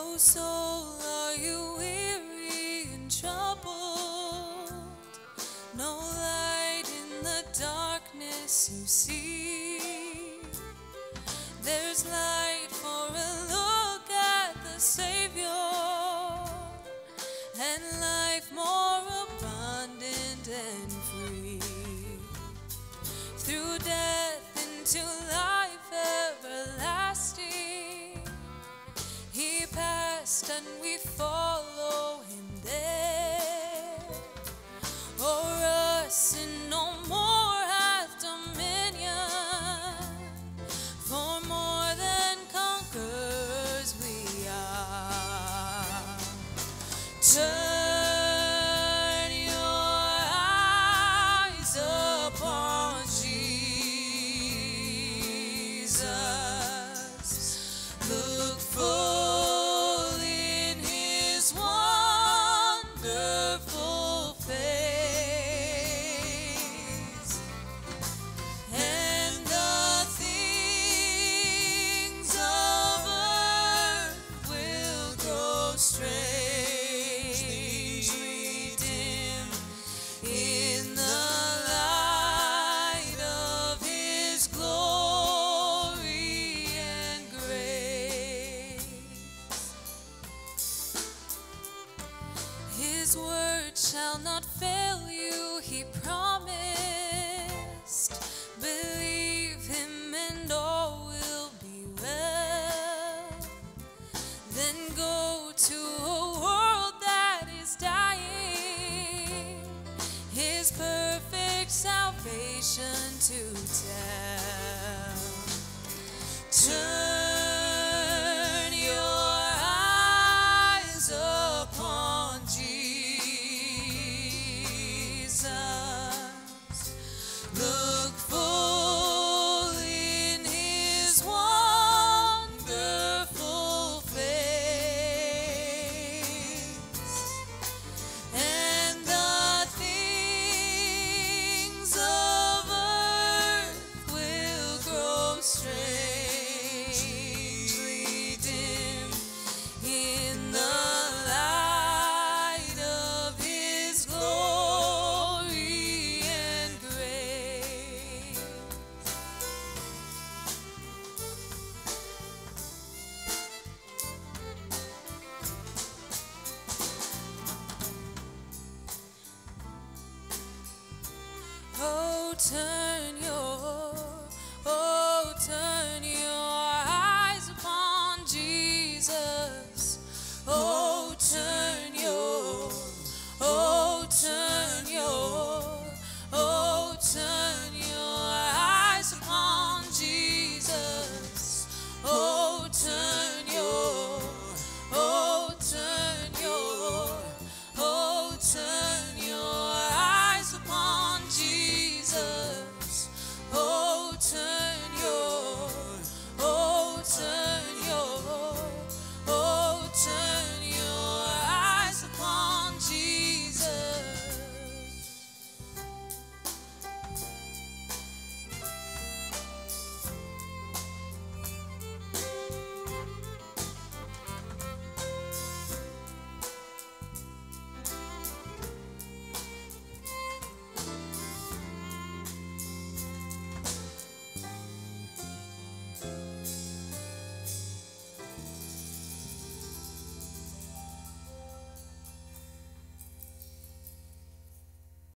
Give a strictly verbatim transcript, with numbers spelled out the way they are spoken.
O soul, are you weary and troubled? No light in the darkness you see. There's light for a look at the Savior, and life more abundant and free. Through death into life everlasting, he passed and we follow him there. O'er us sin no more hath dominion, for more than conquerors we are. Turn your eyes upon Jesus. Look full in his wonderful face, and the things of earth will grow strangely dim in the light of his glory and grace. His word shall not fail you, he promised. Believe him and all will be well. Then go to a world that is dying, his perfect salvation to tell. Turn your eyes upon Jesus. Look full in his wonderful face, and the things of earth will grow strangely dim in the light of his glory and grace. Oh, turn your, oh, turn your eyes upon Jesus. Oh,